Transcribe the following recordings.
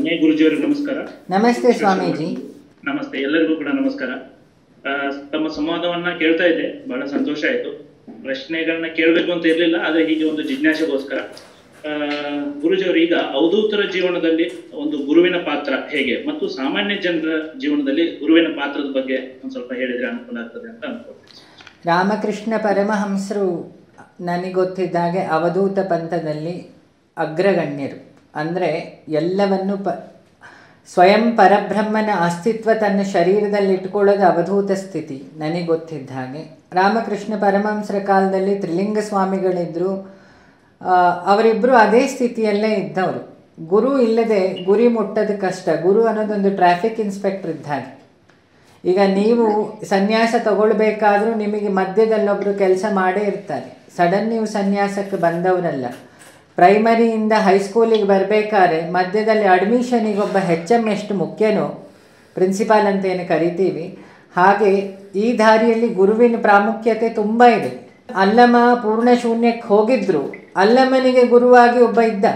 ವಿನಯ್ ಗುರುಜಿಯವರಿಗೆ ನಮಸ್ಕಾರ. ನಮಸ್ತೆ ಸ್ವಾಮೀಜಿ. ನಮಸ್ತೆ, ಎಲ್ಲರಿಗೂ ಕೂಡ ನಮಸ್ಕಾರ. ತಮ್ಮ ಸಂವಾದವನ್ನ ಕೇಳ್ತಾ ಇದ್ದೆ, ಬಹಳ ಸಂತೋಷ ಆಯ್ತು. ಪ್ರಶ್ನೆಗಳನ್ನ ಕೇಳಬೇಕು ಅಂತ ಇರ್ಲಿಲ್ಲ, ಆದ್ರೆ ಹೀಗೆ ಒಂದು ಜಿಜ್ಞಾಸೆಗೋಸ್ಕರ. ಗುರುಜಿಯವರು, ಈಗ ಅವಧೂತರ ಜೀವನದಲ್ಲಿ ಒಂದು ಗುರುವಿನ ಪಾತ್ರ ಹೇಗೆ ಮತ್ತು ಸಾಮಾನ್ಯ ಜನರ ಜೀವನದಲ್ಲಿ ಗುರುವಿನ ಪಾತ್ರದ ಬಗ್ಗೆ ಒಂದು ಸ್ವಲ್ಪ ಹೇಳಿದ್ರೆ ಅನುಕೂಲ ಆಗ್ತದೆ ಅಂತ ಅನ್ಕೊಳ್ತೀನಿ. ರಾಮಕೃಷ್ಣ ಪರಮಹಂಸರು ನನಗೆ ಗೊತ್ತಿದ್ದಾಗೆ ಅವಧೂತ ಪಂಥದಲ್ಲಿ ಅಗ್ರಗಣ್ಯರು. ಅಂದರೆ ಎಲ್ಲವನ್ನು ಸ್ವಯಂ ಪರಬ್ರಹ್ಮನ ಅಸ್ತಿತ್ವ ತನ್ನ ಶರೀರದಲ್ಲಿ ಇಟ್ಕೊಳ್ಳೋದು ಅವಧೂತ ಸ್ಥಿತಿ ನನಗೆ ಗೊತ್ತಿದ್ದ ಹಾಗೆ. ರಾಮಕೃಷ್ಣ ಪರಮಹಂಸರ ಕಾಲದಲ್ಲಿ ತ್ರಿಲಿಂಗ ಸ್ವಾಮಿಗಳಿದ್ದರು. ಅವರಿಬ್ಬರು ಅದೇ ಸ್ಥಿತಿಯಲ್ಲೇ ಇದ್ದವರು. ಗುರು ಇಲ್ಲದೆ ಗುರಿ ಮುಟ್ಟೋದು ಕಷ್ಟ. ಗುರು ಅನ್ನೋದೊಂದು ಟ್ರಾಫಿಕ್ ಇನ್ಸ್ಪೆಕ್ಟರ್ ಇದ್ದ ಹಾಗೆ. ಈಗ ನೀವು ಸನ್ಯಾಸ ತಗೊಳ್ಬೇಕಾದ್ರೂ ನಿಮಗೆ ಮಧ್ಯದಲ್ಲೊಬ್ಬರು ಕೆಲಸ ಮಾಡೇ ಇರ್ತಾರೆ. ಸಡನ್ ನೀವು ಸನ್ಯಾಸಕ್ಕೆ ಬಂದವರಲ್ಲ. ಪ್ರೈಮರಿಯಿಂದ ಹೈಸ್ಕೂಲಿಗೆ ಬರಬೇಕಾದ್ರೆ ಮಧ್ಯದಲ್ಲಿ ಅಡ್ಮಿಷನಿಗೆ ಒಬ್ಬ HM ಎಷ್ಟು ಮುಖ್ಯನೋ, ಪ್ರಿನ್ಸಿಪಾಲ್ ಅಂತ ಏನು ಕರಿತೀವಿ, ಹಾಗೆ ಈ ದಾರಿಯಲ್ಲಿ ಗುರುವಿನ ಪ್ರಾಮುಖ್ಯತೆ ತುಂಬ ಇದೆ. ಅಲ್ಲಮ ಪೂರ್ಣ ಶೂನ್ಯಕ್ಕೆ ಹೋಗಿದ್ರು, ಅಲ್ಲಮನಿಗೆ ಗುರುವಾಗಿ ಒಬ್ಬ ಇದ್ದ.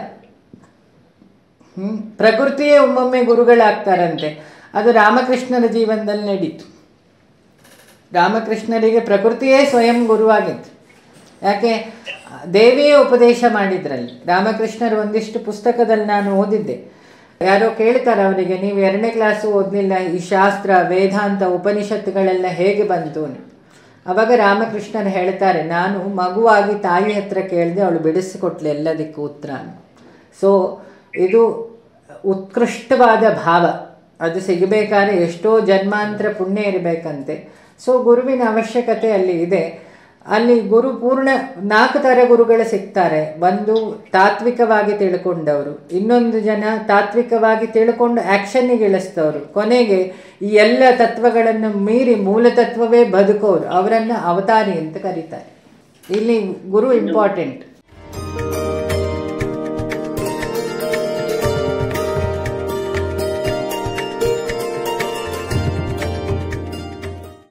ಪ್ರಕೃತಿಯೇ ಒಮ್ಮೊಮ್ಮೆ ಗುರುಗಳಾಗ್ತಾರಂತೆ. ಅದು ರಾಮಕೃಷ್ಣರ ಜೀವನದಲ್ಲಿ ನಡೀತು. ರಾಮಕೃಷ್ಣರಿಗೆ ಪ್ರಕೃತಿಯೇ ಸ್ವಯಂ ಗುರುವಾಗಿತ್ತು. ಯಾಕೆ? ದೇವಿಯೇ ಉಪದೇಶ ಮಾಡಿದ್ರಲ್ಲಿ. ರಾಮಕೃಷ್ಣರು ಒಂದಿಷ್ಟು ಪುಸ್ತಕದಲ್ಲಿ ನಾನು ಓದಿದ್ದೆ. ಯಾರೋ ಕೇಳ್ತಾರೆ ಅವರಿಗೆ, ನೀವು 2ನೇ ಕ್ಲಾಸು ಓದಲಿಲ್ಲ, ಈ ಶಾಸ್ತ್ರ ವೇದಾಂತ ಉಪನಿಷತ್ತುಗಳೆಲ್ಲ ಹೇಗೆ ಬಂತು? ಅವಾಗ ರಾಮಕೃಷ್ಣರು ಹೇಳ್ತಾರೆ, ನಾನು ಮಗುವಾಗಿ ತಾಯಿ ಹತ್ರ ಕೇಳಿದೆ, ಅವಳು ಬಿಡಿಸಿಕೊಟ್ಲೆ ಎಲ್ಲದಕ್ಕೂ ಉತ್ತರ. ಸೊ ಇದು ಉತ್ಕೃಷ್ಟವಾದ ಭಾವ. ಅದು ಸಿಗಬೇಕಾದ್ರೆ ಎಷ್ಟೋ ಜನ್ಮಾಂತರ ಪುಣ್ಯ ಇರಬೇಕಂತೆ. ಸೊ ಗುರುವಿನ ಅವಶ್ಯಕತೆ ಅಲ್ಲಿ ಇದೆ. ಅಲ್ಲಿ ಗುರು ಪೂರ್ಣ 4 ಥರ ಗುರುಗಳು ಸಿಗ್ತಾರೆ. ಒಂದು ತಾತ್ವಿಕವಾಗಿ ತಿಳ್ಕೊಂಡವರು, ಇನ್ನೊಂದು ಜನ ತಾತ್ವಿಕವಾಗಿ ತಿಳ್ಕೊಂಡು ಆ್ಯಕ್ಷನ್ನಿಗೆ ಇಳಿಸ್ತವರು, ಕೊನೆಗೆ ಈ ಎಲ್ಲ ತತ್ವಗಳನ್ನು ಮೀರಿ ಮೂಲತತ್ವವೇ ಬದುಕೋರು, ಅವರನ್ನು ಅವತಾರಿ ಅಂತ ಕರೀತಾರೆ. ಇಲ್ಲಿ ಗುರು ಇಂಪಾರ್ಟೆಂಟ್.